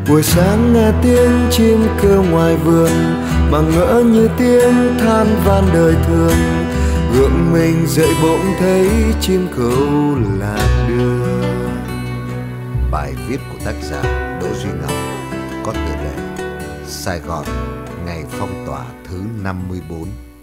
Buổi sáng nghe tiếng chim kêu ngoài vườn, mà ngỡ như tiếng than van đời thường. Gượng mình dậy bỗng thấy chim câu lạc đường. Bài viết của tác giả Đỗ Duy Ngọc có tựa đề Sài Gòn ngày phong tỏa thứ 54.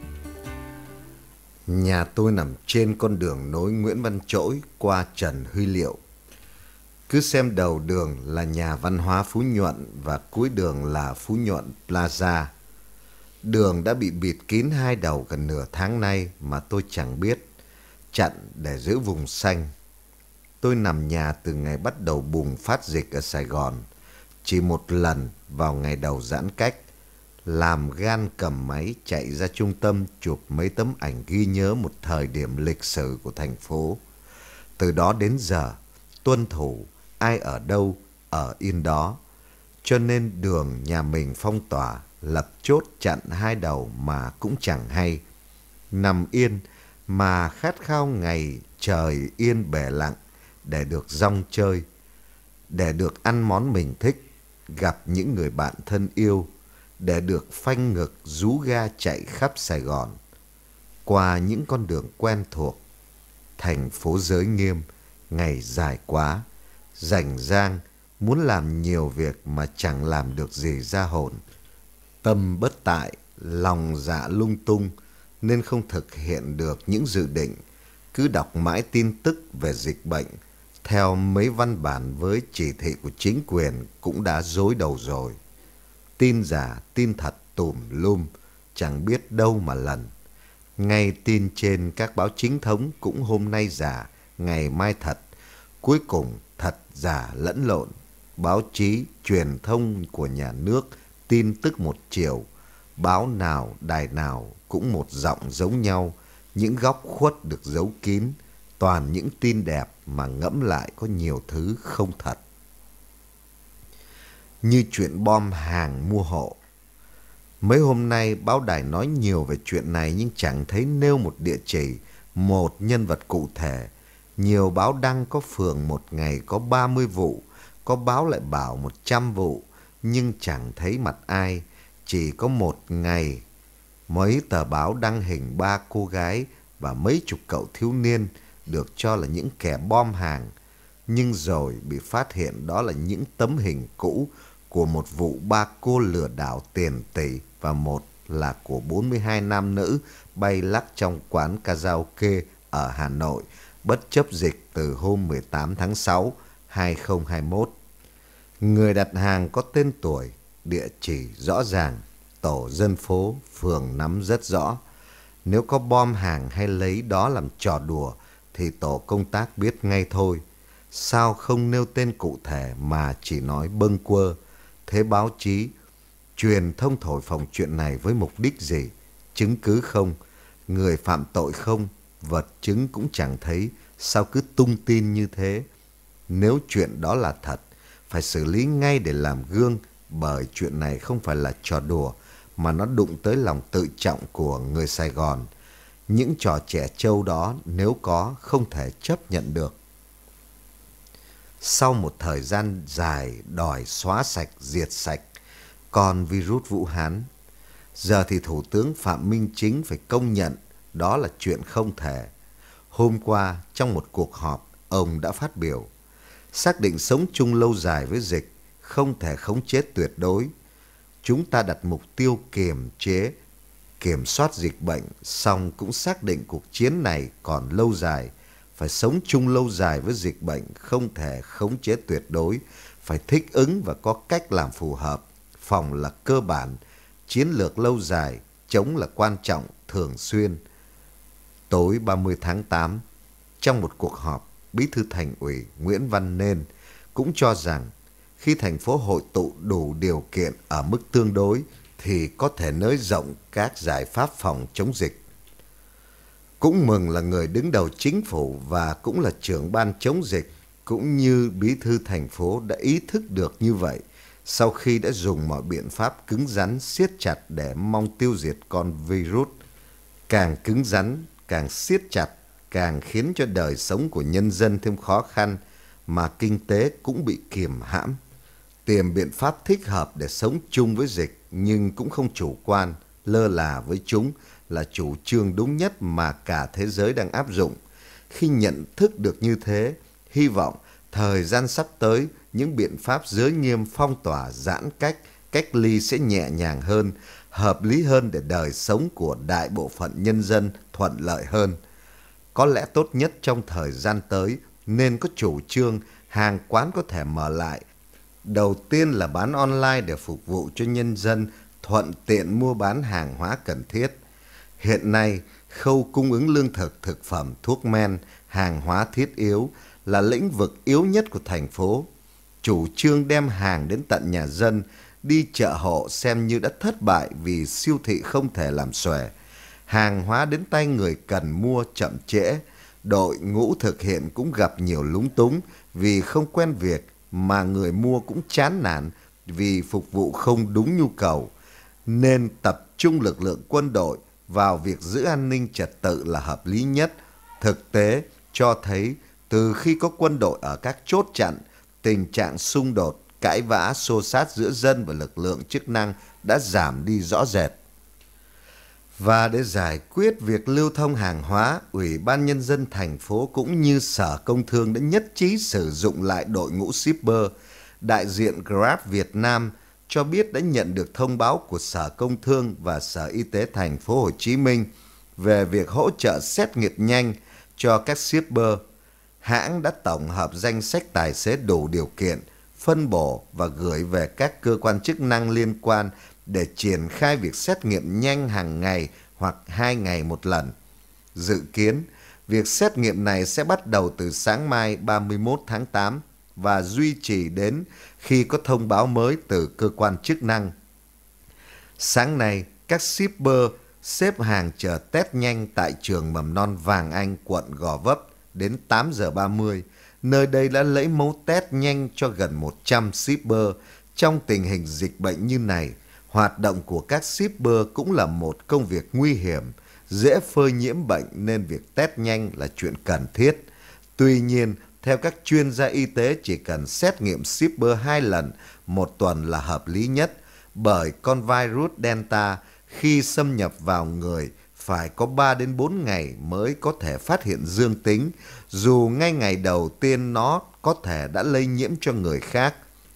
Nhà tôi nằm trên con đường nối Nguyễn Văn Trỗi qua Trần Huy Liệu. Cứ xem đầu đường là nhà văn hóa Phú Nhuận và cuối đường là Phú Nhuận Plaza. Đường đã bị bịt kín hai đầu gần nửa tháng nay mà tôi chẳng biết, chặn để giữ vùng xanh. Tôi nằm nhà từ ngày bắt đầu bùng phát dịch ở Sài Gòn, chỉ một lần vào ngày đầu giãn cách, làm gan cầm máy chạy ra trung tâm chụp mấy tấm ảnh ghi nhớ một thời điểm lịch sử của thành phố. Từ đó đến giờ, tuân thủ ai ở đâu ở yên đó, cho nên đường nhà mình phong tỏa, lập chốt chặn hai đầu mà cũng chẳng hay. Nằm yên mà khát khao ngày trời yên bể lặng để được rong chơi, để được ăn món mình thích, gặp những người bạn thân yêu, để được phanh ngực rú ga chạy khắp Sài Gòn. Qua những con đường quen thuộc, thành phố giới nghiêm, ngày dài quá, rảnh rang, muốn làm nhiều việc mà chẳng làm được gì ra hồn. Tâm bất tại, lòng dạ lung tung nên không thực hiện được những dự định, cứ đọc mãi tin tức về dịch bệnh, theo mấy văn bản với chỉ thị của chính quyền cũng đã rối đầu rồi. Tin giả, tin thật tùm lum, chẳng biết đâu mà lần. Ngay tin trên các báo chính thống cũng hôm nay giả, ngày mai thật. Cuối cùng thật giả lẫn lộn. Báo chí, truyền thông của nhà nước tin tức một chiều. Báo nào, đài nào cũng một giọng giống nhau. Những góc khuất được giấu kín. Toàn những tin đẹp mà ngẫm lại có nhiều thứ không thật. Như chuyện bom hàng mua hộ. Mấy hôm nay báo đài nói nhiều về chuyện này nhưng chẳng thấy nêu một địa chỉ, một nhân vật cụ thể. Nhiều báo đăng có phường một ngày có 30 vụ, có báo lại bảo 100 vụ, nhưng chẳng thấy mặt ai. Chỉ có một ngày, mấy tờ báo đăng hình 3 cô gái và mấy chục cậu thiếu niên được cho là những kẻ bom hàng. Nhưng rồi bị phát hiện đó là những tấm hình cũ của một vụ 3 cô lừa đảo tiền tỷ và một là của 42 nam nữ bay lắc trong quán karaoke ở Hà Nội bất chấp dịch từ hôm 18 tháng 6, 2021. Người đặt hàng có tên tuổi, địa chỉ rõ ràng, tổ dân phố, phường nắm rất rõ. Nếu có bom hàng hay lấy đó làm trò đùa thì tổ công tác biết ngay thôi. Sao không nêu tên cụ thể mà chỉ nói bâng quơ? Thế báo chí, truyền thông thổi phồng chuyện này với mục đích gì? Chứng cứ không? Người phạm tội không? Vật chứng cũng chẳng thấy. Sao cứ tung tin như thế? Nếu chuyện đó là thật, phải xử lý ngay để làm gương, bởi chuyện này không phải là trò đùa, mà nó đụng tới lòng tự trọng của người Sài Gòn. Những trò trẻ trâu đó nếu có không thể chấp nhận được. Sau một thời gian dài đòi xóa sạch, diệt sạch con virus Vũ Hán, giờ thì Thủ tướng Phạm Minh Chính phải công nhận đó là chuyện không thể. Hôm qua, trong một cuộc họp, ông đã phát biểu, xác định sống chung lâu dài với dịch, không thể khống chế tuyệt đối. Chúng ta đặt mục tiêu kiềm chế, kiểm soát dịch bệnh, song cũng xác định cuộc chiến này còn lâu dài. Phải sống chung lâu dài với dịch bệnh, không thể khống chế tuyệt đối, phải thích ứng và có cách làm phù hợp. Phòng là cơ bản, chiến lược lâu dài, chống là quan trọng, thường xuyên. Tối 30 tháng 8, trong một cuộc họp, Bí thư Thành ủy Nguyễn Văn Nên cũng cho rằng khi thành phố hội tụ đủ điều kiện ở mức tương đối thì có thể nới rộng các giải pháp phòng chống dịch. Cũng mừng là người đứng đầu chính phủ và cũng là trưởng ban chống dịch, cũng như bí thư thành phố đã ý thức được như vậy sau khi đã dùng mọi biện pháp cứng rắn siết chặt để mong tiêu diệt con virus. Càng cứng rắn, càng siết chặt, càng khiến cho đời sống của nhân dân thêm khó khăn mà kinh tế cũng bị kiềm hãm. tìm biện pháp thích hợp để sống chung với dịch, nhưng cũng không chủ quan, lơ là với chúng là chủ trương đúng nhất mà cả thế giới đang áp dụng. Khi nhận thức được như thế, hy vọng thời gian sắp tới, những biện pháp giới nghiêm phong tỏa, giãn cách, cách ly sẽ nhẹ nhàng hơn, hợp lý hơn để đời sống của đại bộ phận nhân dân thuận lợi hơn. Có lẽ tốt nhất trong thời gian tới nên có chủ trương hàng quán có thể mở lại. Đầu tiên là bán online để phục vụ cho nhân dân thuận tiện mua bán hàng hóa cần thiết. Hiện nay, khâu cung ứng lương thực, thực phẩm, thuốc men, hàng hóa thiết yếu là lĩnh vực yếu nhất của thành phố. Chủ trương đem hàng đến tận nhà dân, đi chợ hộ xem như đã thất bại vì siêu thị không thể làm xuể. Hàng hóa đến tay người cần mua chậm trễ, đội ngũ thực hiện cũng gặp nhiều lúng túng vì không quen việc, mà người mua cũng chán nản vì phục vụ không đúng nhu cầu. Nên tập trung lực lượng quân đội vào việc giữ an ninh trật tự là hợp lý nhất. Thực tế cho thấy từ khi có quân đội ở các chốt chặn, tình trạng xung đột, cãi vã, xô xát giữa dân và lực lượng chức năng đã giảm đi rõ rệt. Và để giải quyết việc lưu thông hàng hóa, Ủy ban Nhân dân thành phố cũng như Sở Công Thương đã nhất trí sử dụng lại đội ngũ shipper. Đại diện Grab Việt Nam cho biết đã nhận được thông báo của Sở Công Thương và Sở Y tế thành phố Hồ Chí Minh về việc hỗ trợ xét nghiệm nhanh cho các shipper. Hãng đã tổng hợp danh sách tài xế đủ điều kiện, phân bổ và gửi về các cơ quan chức năng liên quan để triển khai việc xét nghiệm nhanh hàng ngày hoặc 2 ngày một lần. Dự kiến, việc xét nghiệm này sẽ bắt đầu từ sáng mai 31 tháng 8 và duy trì đến khi có thông báo mới từ cơ quan chức năng. Sáng nay, các shipper xếp hàng chờ test nhanh tại trường mầm non Vàng Anh, quận Gò Vấp đến 8 giờ 30. Nơi đây đã lấy mẫu test nhanh cho gần 100 shipper. Trong tình hình dịch bệnh như này, hoạt động của các shipper cũng là một công việc nguy hiểm, dễ phơi nhiễm bệnh nên việc test nhanh là chuyện cần thiết. Tuy nhiên, theo các chuyên gia y tế, chỉ cần xét nghiệm shipper 2 lần một tuần là hợp lý nhất, bởi con virus Delta khi xâm nhập vào người phải có 3 đến 4 ngày mới có thể phát hiện dương tính, dù ngay ngày đầu tiên nó có thể đã lây nhiễm cho người khác.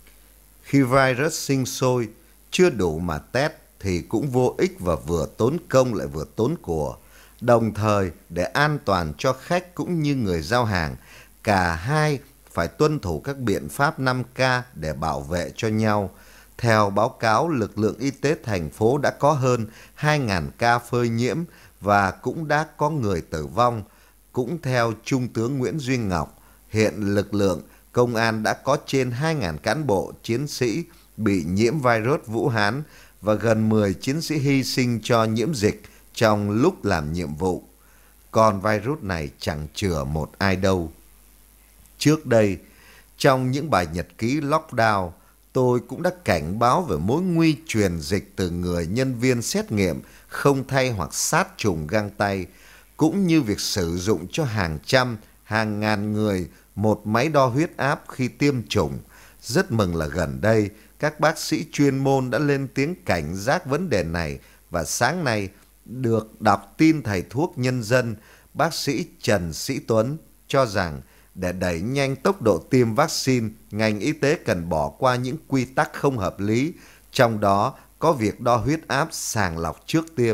Khi virus sinh sôi, chưa đủ mà test thì cũng vô ích và vừa tốn công lại vừa tốn của. Đồng thời, để an toàn cho khách cũng như người giao hàng, cả hai phải tuân thủ các biện pháp 5K để bảo vệ cho nhau. Theo báo cáo, lực lượng y tế thành phố đã có hơn 2.000 ca phơi nhiễm và cũng đã có người tử vong. Cũng theo Trung tướng Nguyễn Duy Ngọc, hiện lực lượng công an đã có trên 2.000 cán bộ, chiến sĩ bị nhiễm virus Vũ Hán và gần 10 chiến sĩ hy sinh cho nhiễm dịch trong lúc làm nhiệm vụ. Còn virus này chẳng chừa một ai đâu. Trước đây, trong những bài nhật ký lockdown, tôi cũng đã cảnh báo về mối nguy truyền dịch từ người nhân viên xét nghiệm không thay hoặc sát trùng găng tay, cũng như việc sử dụng cho hàng trăm, hàng ngàn người một máy đo huyết áp khi tiêm chủng. Rất mừng là gần đây, các bác sĩ chuyên môn đã lên tiếng cảnh giác vấn đề này và sáng nay được đọc tin thầy thuốc Nhân dân, bác sĩ Trần Sĩ Tuấn cho rằng để đẩy nhanh tốc độ tiêm vaccine, ngành y tế cần bỏ qua những quy tắc không hợp lý, trong đó có việc đo huyết áp sàng lọc trước tiêm.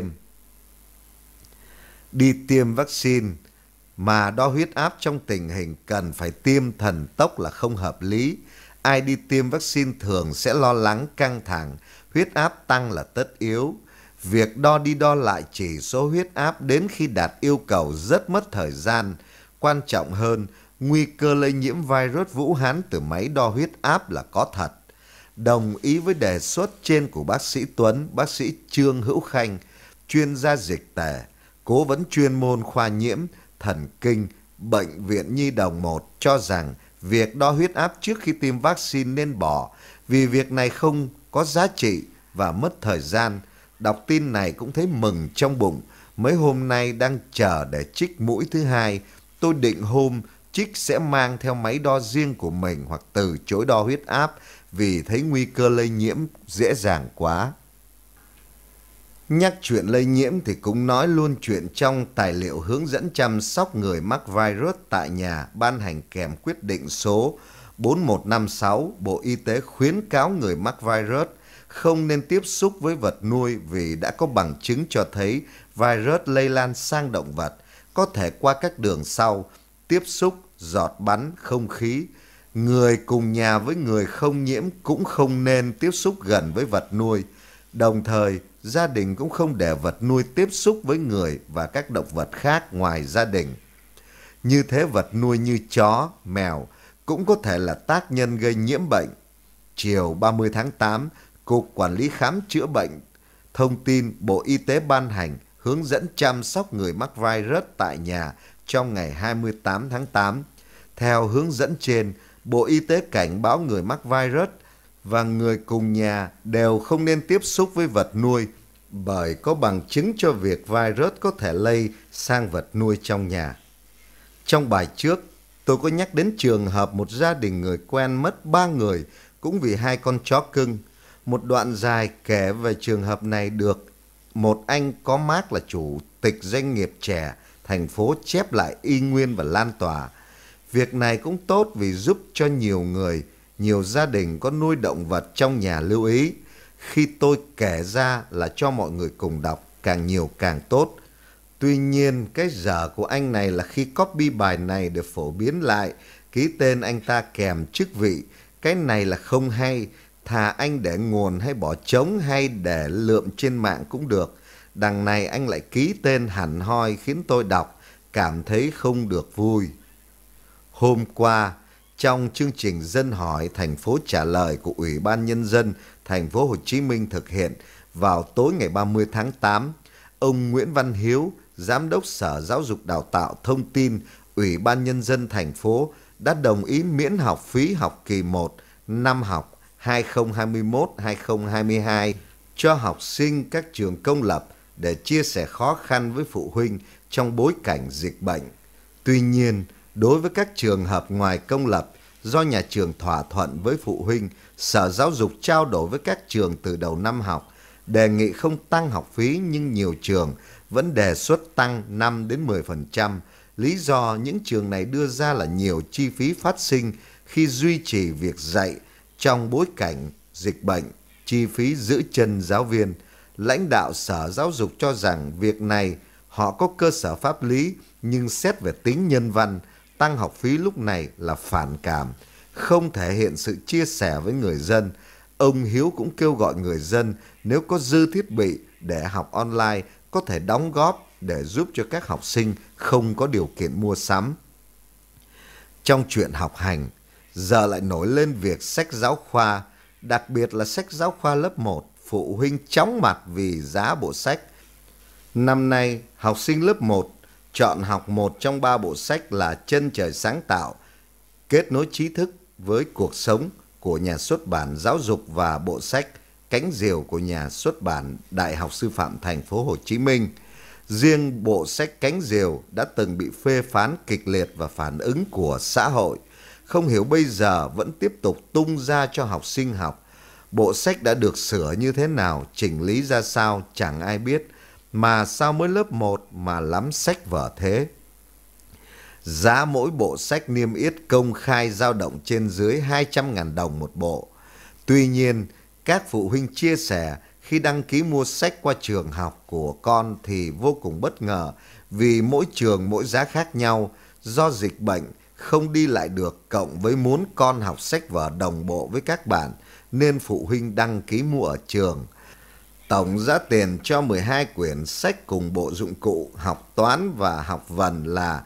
Đi tiêm vaccine mà đo huyết áp trong tình hình cần phải tiêm thần tốc là không hợp lý. Ai đi tiêm vaccine thường sẽ lo lắng, căng thẳng, huyết áp tăng là tất yếu. Việc đo đi đo lại chỉ số huyết áp đến khi đạt yêu cầu rất mất thời gian. Quan trọng hơn, nguy cơ lây nhiễm virus Vũ Hán từ máy đo huyết áp là có thật. Đồng ý với đề xuất trên của bác sĩ Tuấn, bác sĩ Trương Hữu Khanh, chuyên gia dịch tễ, cố vấn chuyên môn khoa nhiễm, thần kinh, Bệnh viện Nhi Đồng 1 cho rằng việc đo huyết áp trước khi tiêm vaccine nên bỏ vì việc này không có giá trị và mất thời gian. Đọc tin này cũng thấy mừng trong bụng. Mấy hôm nay đang chờ để chích mũi thứ hai. Tôi định hôm trích sẽ mang theo máy đo riêng của mình hoặc từ chối đo huyết áp vì thấy nguy cơ lây nhiễm dễ dàng quá. Nhắc chuyện lây nhiễm thì cũng nói luôn chuyện trong tài liệu hướng dẫn chăm sóc người mắc virus tại nhà ban hành kèm quyết định số 4156, Bộ Y tế khuyến cáo người mắc virus không nên tiếp xúc với vật nuôi vì đã có bằng chứng cho thấy virus lây lan sang động vật, có thể qua các đường sau, tiếp xúc, giọt bắn, không khí. Người cùng nhà với người không nhiễm cũng không nên tiếp xúc gần với vật nuôi. Đồng thời, gia đình cũng không để vật nuôi tiếp xúc với người và các động vật khác ngoài gia đình. Như thế vật nuôi như chó, mèo cũng có thể là tác nhân gây nhiễm bệnh. Chiều 30 tháng 8, Cục Quản lý Khám Chữa Bệnh thông tin Bộ Y tế ban hành hướng dẫn chăm sóc người mắc virus tại nhà trong ngày 28 tháng 8. Theo hướng dẫn trên, Bộ Y tế cảnh báo người mắc virus và người cùng nhà đều không nên tiếp xúc với vật nuôi bởi có bằng chứng cho việc virus có thể lây sang vật nuôi trong nhà. Trong bài trước, tôi có nhắc đến trường hợp một gia đình người quen mất 3 người cũng vì 2 con chó cưng. Một đoạn dài kể về trường hợp này được một anh có mác là chủ tịch doanh nghiệp trẻ thành phố chép lại y nguyên và lan tỏa. Việc này cũng tốt vì giúp cho nhiều người, nhiều gia đình có nuôi động vật trong nhà lưu ý. Khi tôi kể ra là cho mọi người cùng đọc, càng nhiều càng tốt. Tuy nhiên, cái dở của anh này là khi copy bài này để phổ biến lại, ký tên anh ta kèm chức vị. Cái này là không hay, thà anh để nguồn hay bỏ trống hay để lượm trên mạng cũng được. Đằng này anh lại ký tên hẳn hoi khiến tôi đọc, cảm thấy không được vui. Hôm qua, trong chương trình Dân hỏi thành phố trả lời của Ủy ban Nhân dân thành phố Hồ Chí Minh thực hiện vào tối ngày 30 tháng 8, ông Nguyễn Văn Hiếu, Giám đốc Sở Giáo dục Đào tạo thông tin Ủy ban Nhân dân thành phố đã đồng ý miễn học phí học kỳ 1 năm học 2021-2022 cho học sinh các trường công lập để chia sẻ khó khăn với phụ huynh trong bối cảnh dịch bệnh. Tuy nhiên, đối với các trường hợp ngoài công lập, do nhà trường thỏa thuận với phụ huynh, Sở Giáo dục trao đổi với các trường từ đầu năm học, đề nghị không tăng học phí nhưng nhiều trường vẫn đề xuất tăng 5 đến 10%. Lý do những trường này đưa ra là nhiều chi phí phát sinh khi duy trì việc dạy trong bối cảnh dịch bệnh, chi phí giữ chân giáo viên. Lãnh đạo Sở Giáo dục cho rằng việc này họ có cơ sở pháp lý nhưng xét về tính nhân văn, tăng học phí lúc này là phản cảm, không thể hiện sự chia sẻ với người dân. Ông Hiếu cũng kêu gọi người dân nếu có dư thiết bị để học online có thể đóng góp để giúp cho các học sinh không có điều kiện mua sắm. Trong chuyện học hành, giờ lại nổi lên việc sách giáo khoa, đặc biệt là sách giáo khoa lớp 1, phụ huynh chóng mặt vì giá bộ sách. Năm nay, học sinh lớp 1 chọn học một trong 3 bộ sách là Chân trời sáng tạo, Kết nối trí thức với cuộc sống của nhà xuất bản Giáo dục và bộ sách Cánh diều của nhà xuất bản Đại học Sư phạm Thành phố Hồ Chí Minh. Riêng bộ sách Cánh diều đã từng bị phê phán kịch liệt và phản ứng của xã hội. Không hiểu bây giờ vẫn tiếp tục tung ra cho học sinh học. Bộ sách đã được sửa như thế nào, chỉnh lý ra sao chẳng ai biết. Mà sao mới lớp 1 mà lắm sách vở thế? Giá mỗi bộ sách niêm yết công khai dao động trên dưới 200.000 đồng một bộ. Tuy nhiên, các phụ huynh chia sẻ khi đăng ký mua sách qua trường học của con thì vô cùng bất ngờ vì mỗi trường mỗi giá khác nhau. Do dịch bệnh không đi lại được cộng với muốn con học sách vở đồng bộ với các bạn nên phụ huynh đăng ký mua ở trường. Tổng giá tiền cho 12 quyển sách cùng bộ dụng cụ học toán và học vần là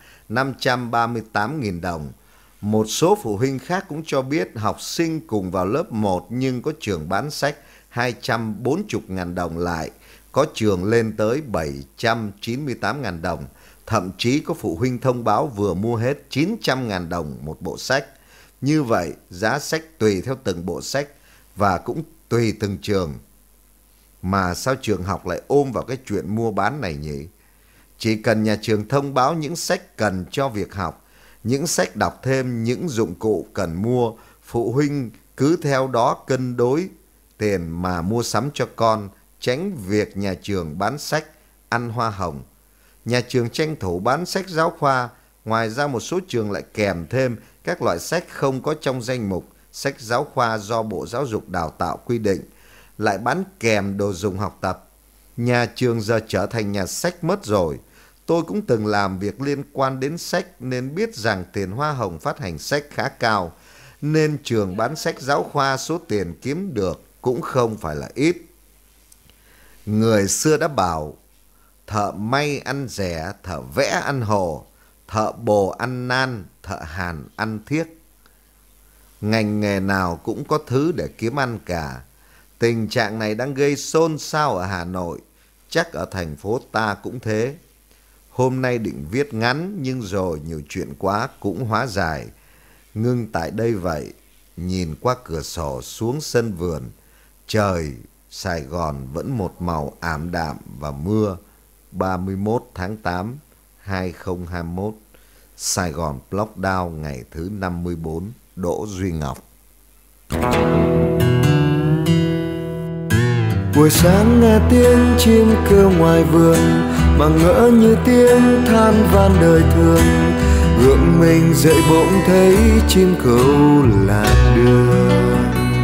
538.000 đồng. Một số phụ huynh khác cũng cho biết học sinh cùng vào lớp 1 nhưng có trường bán sách 240.000 đồng lại, có trường lên tới 798.000 đồng. Thậm chí có phụ huynh thông báo vừa mua hết 900.000 đồng một bộ sách. Như vậy, giá sách tùy theo từng bộ sách và cũng tùy từng trường. Mà sao trường học lại ôm vào cái chuyện mua bán này nhỉ? Chỉ cần nhà trường thông báo những sách cần cho việc học, những sách đọc thêm, những dụng cụ cần mua. Phụ huynh cứ theo đó cân đối tiền mà mua sắm cho con, tránh việc nhà trường bán sách ăn hoa hồng. Nhà trường tranh thủ bán sách giáo khoa, ngoài ra một số trường lại kèm thêm các loại sách không có trong danh mục sách giáo khoa do Bộ Giáo dục Đào tạo quy định, lại bán kèm đồ dùng học tập. Nhà trường giờ trở thành nhà sách mất rồi. Tôi cũng từng làm việc liên quan đến sách nên biết rằng tiền hoa hồng phát hành sách khá cao, nên trường bán sách giáo khoa số tiền kiếm được cũng không phải là ít. Người xưa đã bảo, thợ may ăn rẻ, thợ vẽ ăn hồ, thợ bồ ăn nan, thợ hàn ăn thiếc. Ngành nghề nào cũng có thứ để kiếm ăn cả. Tình trạng này đang gây xôn xao ở Hà Nội, chắc ở thành phố ta cũng thế. Hôm nay định viết ngắn nhưng rồi nhiều chuyện quá cũng hóa dài. Ngưng tại đây vậy, nhìn qua cửa sổ xuống sân vườn, trời Sài Gòn vẫn một màu ảm đạm và mưa. 31 tháng 8, 2021, Sài Gòn Lockdown ngày thứ 54, Đỗ Duy Ngọc. Buổi sáng nghe tiếng chim kêu ngoài vườn, mà ngỡ như tiếng than van đời thường. Gượng mình dậy bỗng thấy chim câu lạc đường.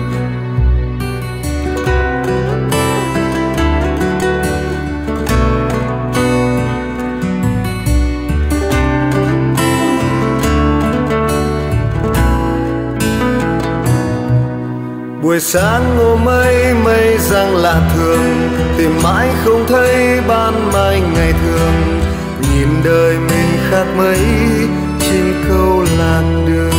Buổi sáng ngô mây mây giăng lạ thường, tìm mãi không thấy ban mai ngày thường. Nhìn đời mình khác mấy, chim câu lạc đường.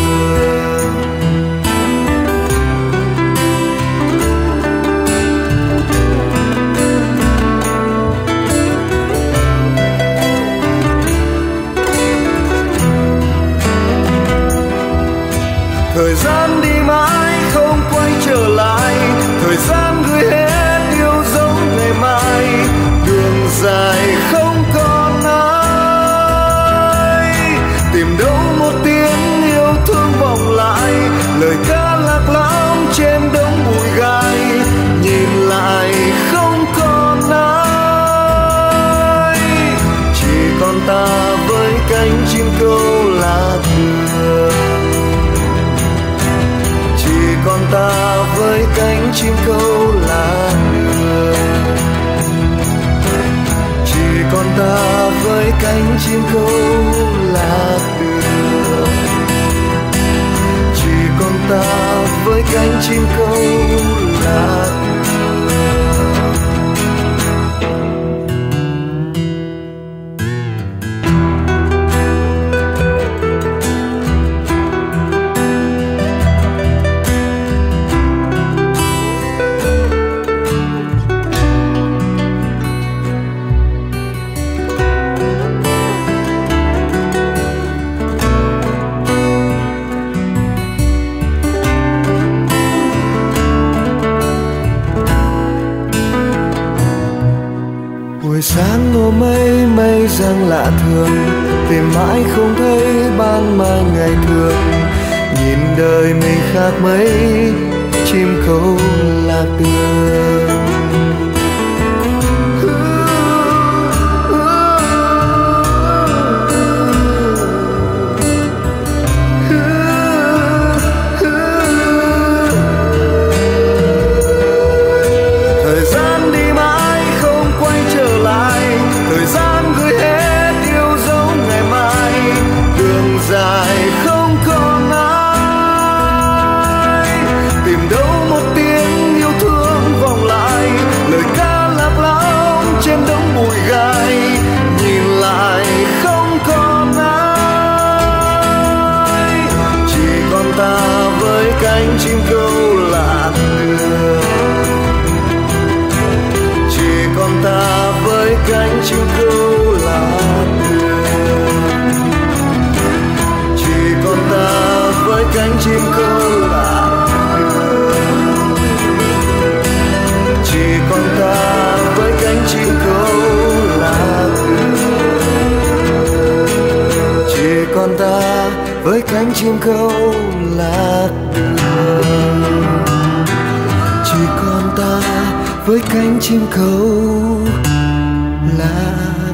Thời gian đi mãi không quay trở lại, thời gian gửi hết yêu dấu ngày mai. Đường dài không còn ai, tìm đâu một tiếng yêu thương vọng lại. Lời ca lạc lõng trên đống bụi gai, nhìn lại không còn ai. Chỉ còn ta với cánh chim câu lạc đường. Còn ta với cánh chim câu lạc đường. Chỉ còn ta với cánh chim câu lạc đường. Chỉ còn ta với cánh chim câu lạc đường. Buổi sáng ngô mây mây giăng lạ thường, tìm mãi không thấy ban mai ngày thường. Nhìn đời mình khác mấy, chim câu lạc đường. Dài không còn ai, tìm đâu một tiếng yêu thương vọng lại. với cánh chim khấu lạc